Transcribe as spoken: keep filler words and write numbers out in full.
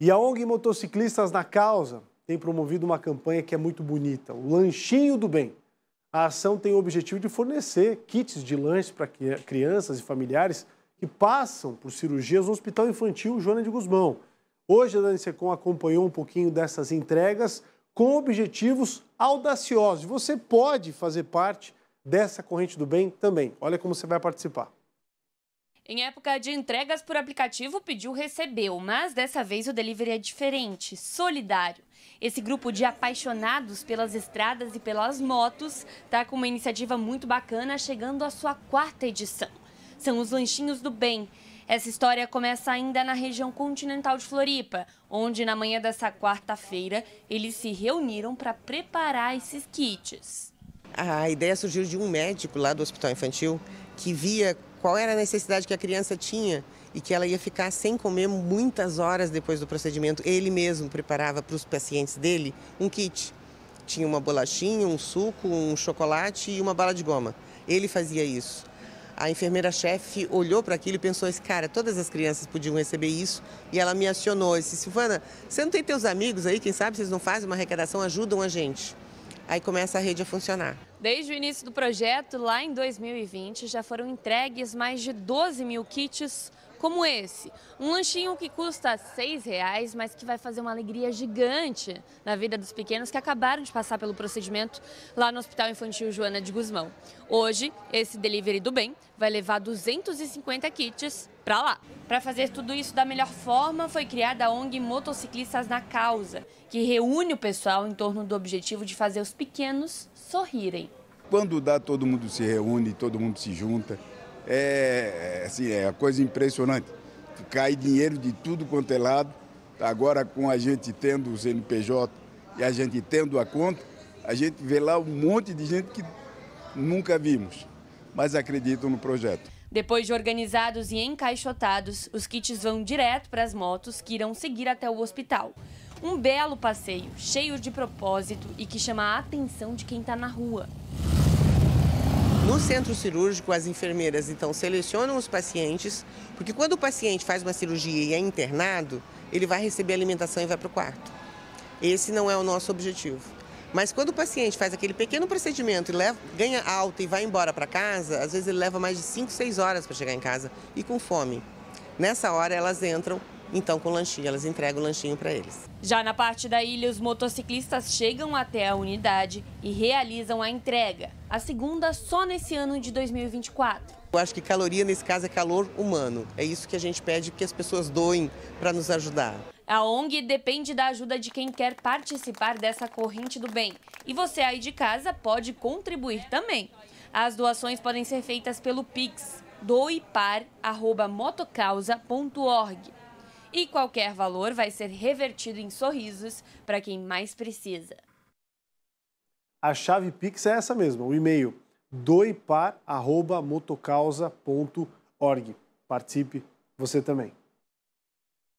E a ONG Motociclistas na Causa tem promovido uma campanha que é muito bonita, o Lanchinho do Bem. A ação tem o objetivo de fornecer kits de lanches para crianças e familiares que passam por cirurgias no Hospital Infantil Joana de Guzmão. Hoje a Dani Secom acompanhou um pouquinho dessas entregas com objetivos audaciosos. Você pode fazer parte dessa corrente do bem também. Olha como você vai participar. Em época de entregas por aplicativo, pediu, recebeu, mas dessa vez o delivery é diferente, solidário. Esse grupo de apaixonados pelas estradas e pelas motos está com uma iniciativa muito bacana, chegando à sua quarta edição. São os Lanchinhos do Bem. Essa história começa ainda na região continental de Floripa, onde na manhã dessa quarta-feira eles se reuniram para preparar esses kits. A ideia surgiu de um médico lá do Hospital Infantil que via qual era a necessidade que a criança tinha e que ela ia ficar sem comer muitas horas depois do procedimento. Ele mesmo preparava para os pacientes dele um kit. Tinha uma bolachinha, um suco, um chocolate e uma bala de goma. Ele fazia isso. A enfermeira-chefe olhou para aquilo e pensou, esse cara, todas as crianças podiam receber isso. E ela me acionou, disse, Silvana, você não tem teus amigos aí, quem sabe vocês não fazem uma arrecadação, ajudam a gente. Aí começa a rede a funcionar. Desde o início do projeto, lá em dois mil e vinte, já foram entregues mais de doze mil kits como esse. Um lanchinho que custa seis reais, mas que vai fazer uma alegria gigante na vida dos pequenos que acabaram de passar pelo procedimento lá no Hospital Infantil Joana de Guzmão. Hoje, esse delivery do bem vai levar duzentos e cinquenta kits para lá. Para fazer tudo isso da melhor forma, foi criada a ONG Motociclistas na Causa, que reúne o pessoal em torno do objetivo de fazer os pequenos sorrirem. Quando dá, todo mundo se reúne, todo mundo se junta. É, assim, é uma coisa impressionante. Cai dinheiro de tudo quanto é lado. Agora, com a gente tendo o C N P J e a gente tendo a conta, a gente vê lá um monte de gente que nunca vimos, mas acreditam no projeto. Depois de organizados e encaixotados, os kits vão direto para as motos que irão seguir até o hospital. Um belo passeio, cheio de propósito e que chama a atenção de quem está na rua. No centro cirúrgico, as enfermeiras, então, selecionam os pacientes, porque quando o paciente faz uma cirurgia e é internado, ele vai receber alimentação e vai para o quarto. Esse não é o nosso objetivo. Mas quando o paciente faz aquele pequeno procedimento e leva, ganha alta e vai embora para casa, às vezes ele leva mais de cinco, seis horas para chegar em casa e com fome. Nessa hora, elas entram, então, com lanchinho, elas entregam o lanchinho para eles. Já na parte da ilha, os motociclistas chegam até a unidade e realizam a entrega. A segunda só nesse ano de dois mil e vinte e quatro. Eu acho que caloria, nesse caso, é calor humano. É isso que a gente pede que as pessoas doem para nos ajudar. A ONG depende da ajuda de quem quer participar dessa corrente do bem. E você aí de casa pode contribuir também. As doações podem ser feitas pelo Pix, doepar arroba motocausa ponto org. E qualquer valor vai ser revertido em sorrisos para quem mais precisa. A chave Pix é essa mesmo, o e-mail doepar arroba motocausa ponto org. Participe você também.